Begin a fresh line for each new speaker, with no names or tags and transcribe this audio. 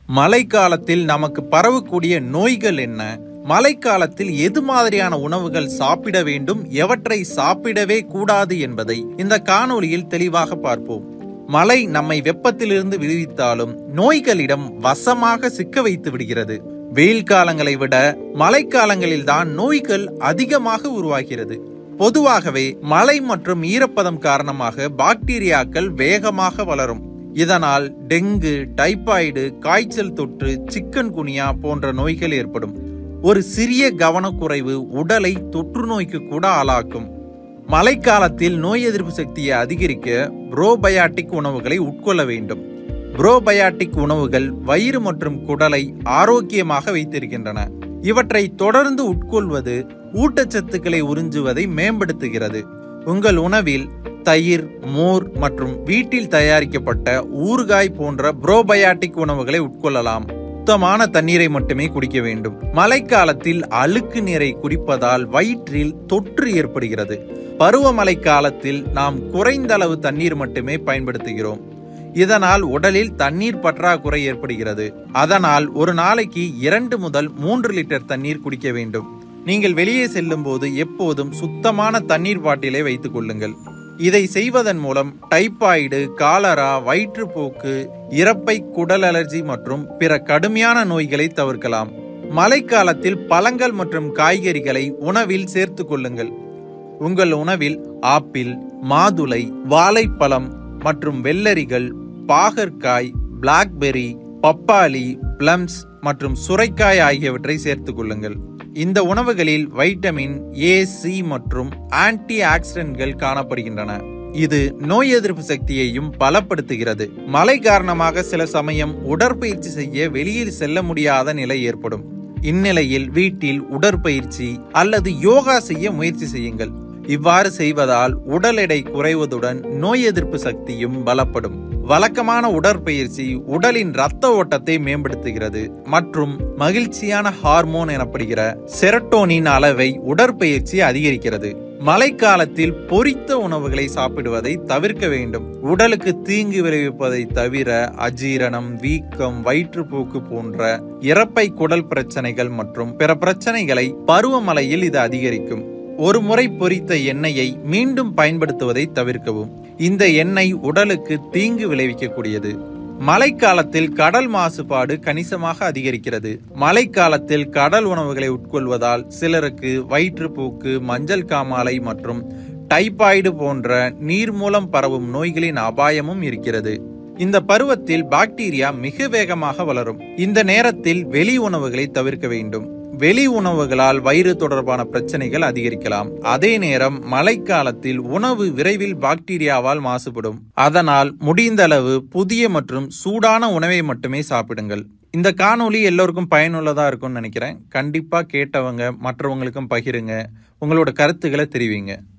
மழைக்காலத்தில் நமக்கு பரவக்கூடிய நோய்கள் என்ன, மழைக்காலத்தில் எது மாதிரியான உணவுகள் சாப்பிட வேண்டும், எவற்றை சாப்பிடவே கூடாது என்பதை இந்த காணொளியில் தெளிவாக பார்ப்போம். மழை நம்மை வெப்பத்திலிருந்து விடுவித்தாலும் நோய்களிடம் வசமாக சிக்க வைத்து விடுகிறது. வெயில் காலங்களை விட மழைக்காலங்களில் தான் நோய்கள் அதிகமாக உருவாகிறது. பொதுவாகவே மழை மற்றும் ஈரப்பதம் காரணமாக பாக்டீரியாக்கள் வேகமாக வளரும். இதனால் டெங்கு, டைபாய்டு, காய்ச்சல் தொற்று, சிக்கன் குனியா போன்ற நோய்கள் ஏற்படும். ஒரு சிறிய கவனக்குறைவு உடலை தொற்று நோய்க்கு கூட ஆளாக்கும். மழைக்காலத்தில் நோய் எதிர்ப்பு சக்தியை அதிகரிக்க ப்ரோபயாட்டிக் உணவுகளை உட்கொள்ள வேண்டும். ப்ரோபயாட்டிக் உணவுகள் வயிறு மற்றும் குடலை ஆரோக்கியமாக வைத்திருக்கின்றன. இவற்றை தொடர்ந்து உட்கொள்வது ஊட்டச்சத்துக்களை உறிஞ்சுவதை மேம்படுத்துகிறது. உங்கள் உணவில் தயிர், மோர் மற்றும் வீட்டில் தயாரிக்கப்பட்ட ஊறுகாய் போன்ற ப்ரோபயாட்டிக் உணவுகளை உட்கொள்ளலாம். சுத்தமான தண்ணீரை மட்டுமே குடிக்க வேண்டும். மழைக்காலத்தில் அழுக்கு நீரை குடிப்பதால் வயிற்றில் தொற்று ஏற்படுகிறது. பருவமழை காலத்தில் நாம் குறைந்த அளவு தண்ணீர் மட்டுமே பயன்படுத்துகிறோம். இதனால் உடலில் தண்ணீர் பற்றாக்குறை ஏற்படுகிறது. அதனால் ஒரு நாளைக்கு 2 முதல் 3 லிட்டர் தண்ணீர் குடிக்க வேண்டும். நீங்கள் வெளியே செல்லும் போது எப்போதும் சுத்தமான தண்ணீர் பாட்டிலை வைத்துக் கொள்ளுங்கள். இதை செய்வதன் மூலம் டைபாய்டு, காலரா, வயிற்றுப்போக்கு, இரைப்பை குடல் அலர்ஜி மற்றும் பிற கடுமையான நோய்களை தவிர்க்கலாம். மழைக்காலத்தில் பழங்கள் மற்றும் காய்கறிகளை உணவில் சேர்த்துக் கொள்ளுங்கள். உங்கள் உணவில் ஆப்பிள், மாதுளை, வாழைப்பழம் மற்றும் வெள்ளரிகள், பாகற்காய், பிளாக்பெர்ரி, பப்பாளி, பிளம்ஸ் மற்றும் சுரைக்காய் ஆகியவற்றை சேர்த்துக் கொள்ளுங்கள். இந்த உணவுகளில் வைட்டமின் ஏ, சி மற்றும் ஆன்டி ஆக்சிடென்ட்கள் காணப்படுகின்றன. இது நோய் எதிர்ப்பு சக்தியையும் பலப்படுத்துகிறது. மழை காரணமாக சில சமயம் உடற்பயிற்சி செய்ய வெளியில் செல்ல முடியாத நிலை ஏற்படும். இந்நிலையில் வீட்டில் உடற்பயிற்சி அல்லது யோகா செய்ய முயற்சி செய்யுங்கள். இவ்வாறு செய்வதால் உடல் எடை குறைவதுடன் நோய் எதிர்ப்பு சக்தியும் பலப்படும். வழக்கமான உடற்பயிற்சி உடலின் இரத்த ஓட்டத்தை மேம்படுத்துகிறது மற்றும் மகிழ்ச்சியான ஹார்மோன் எனப்படுகிற செரட்டோனின் அளவை உடற்பயிற்சி அதிகரிக்கிறது. மழைக்காலத்தில் பொரித்த உணவுகளை சாப்பிடுவதை தவிர்க்க வேண்டும். உடலுக்கு தீங்கு விளைவிப்பதை தவிர அஜீரணம், வீக்கம், வயிற்றுப்போக்கு போன்ற இரைப்பை குடல் பிரச்சனைகள் மற்றும் பிற பிரச்சனைகளை பருவமழையில் இது அதிகரிக்கும். ஒரு முறை பொரித்த எண்ணெயை மீண்டும் பயன்படுத்துவதை தவிர்க்கவும். இந்த எண்ணெய் உடலுக்கு தீங்கு விளைவிக்கக்கூடியது. மழைக்காலத்தில் கடல் மாசுபாடு கணிசமாக அதிகரிக்கிறது. மழைக்காலத்தில் கடல் உணவுகளை உட்கொள்வதால் சிலருக்கு வயிற்றுப்போக்கு, மஞ்சள் காமாலை மற்றும் டைபாய்டு போன்ற நீர் மூலம் பரவும் நோய்களின் அபாயமும் இருக்கிறது. இந்த பருவத்தில் பாக்டீரியா மிக வேகமாக வளரும். இந்த நேரத்தில் வெளி உணவுகளை தவிர்க்க வேண்டும். வெளி உணவுகளால் வயிறு தொடர்பான பிரச்சனைகள் அதிகரிக்கலாம். அதே நேரம் மழைக்காலத்தில் உணவு விரைவில் பாக்டீரியாவால் மாசுபடும். அதனால் முடிந்த அளவு புதிய மற்றும் சூடான உணவை மட்டுமே சாப்பிடுங்கள். இந்த காணொளி எல்லோருக்கும் பயனுள்ளதா இருக்கும்னு நினைக்கிறேன். கண்டிப்பா கேட்டவங்க மற்றவங்களுக்கும் பகிருங்க. உங்களோட கருத்துக்களை தெரிவிங்க.